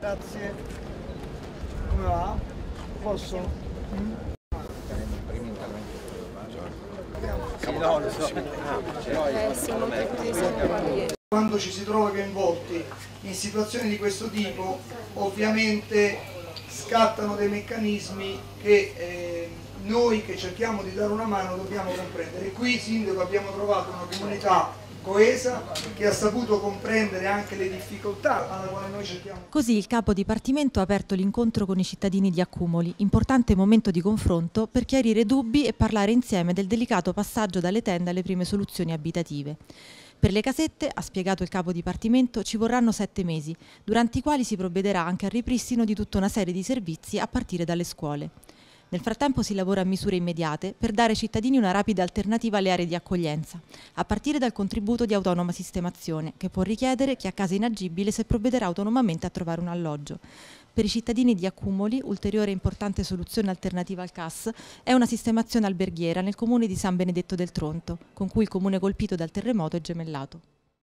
Grazie. Come va? Posso? Quando ci si trova coinvolti in situazioni di questo tipo, ovviamente scattano dei meccanismi che noi che cerchiamo di dare una mano dobbiamo comprendere. Qui, Sindaco, abbiamo trovato una comunità coesa che ha saputo comprendere anche le difficoltà alla quale noi cerchiamo. Così il capo dipartimento ha aperto l'incontro con i cittadini di Accumoli, importante momento di confronto per chiarire dubbi e parlare insieme del delicato passaggio dalle tende alle prime soluzioni abitative. Per le casette, ha spiegato il capo dipartimento, ci vorranno 7 mesi, durante i quali si provvederà anche al ripristino di tutta una serie di servizi a partire dalle scuole. Nel frattempo si lavora a misure immediate per dare ai cittadini una rapida alternativa alle aree di accoglienza, a partire dal contributo di autonoma sistemazione, che può richiedere chi ha casa inagibile se provvederà autonomamente a trovare un alloggio. Per i cittadini di Accumoli, ulteriore importante soluzione alternativa al CAS è una sistemazione alberghiera nel comune di San Benedetto del Tronto, con cui il comune colpito dal terremoto è gemellato.